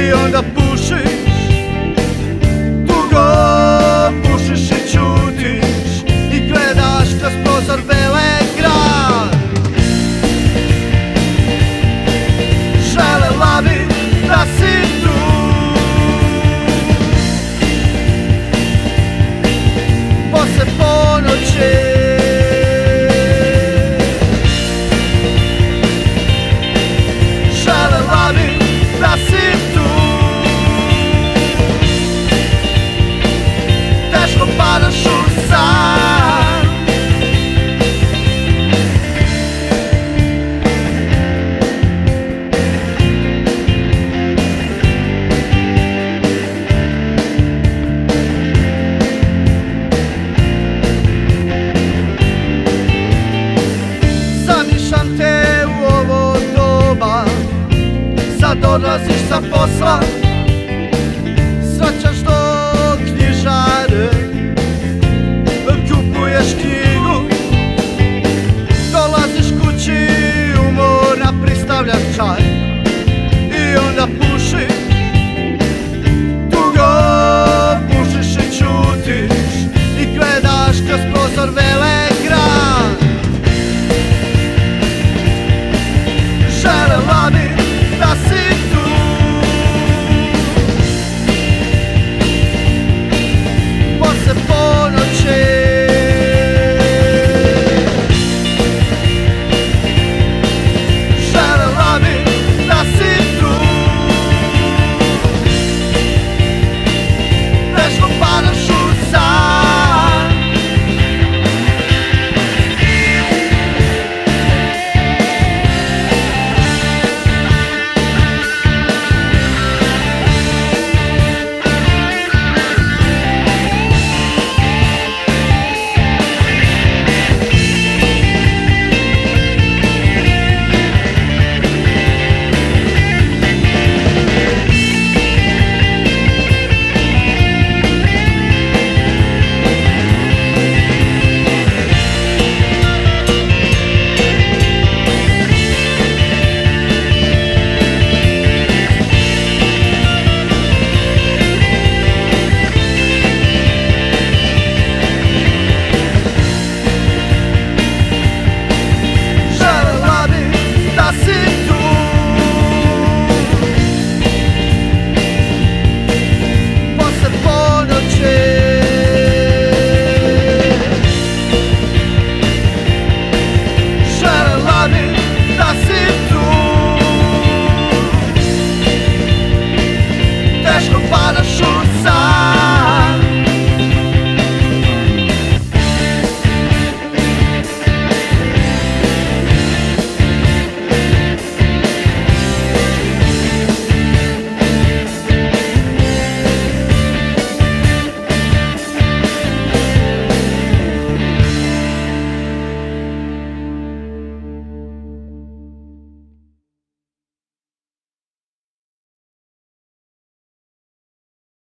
I onda pušiš, dugo pušiš i ćutiš i gledaš kroz prozor Velegrad. Želela bi da si tu, posle ponoći. Želela bi da si tu, teško padaš u san. Zamišljam te u ovo doba, sad odlaziš sa posla, svaćaš do knjižare, kupuješ knjigu, dolaziš kući umorna, pristavljaš čaj i onda pušiš,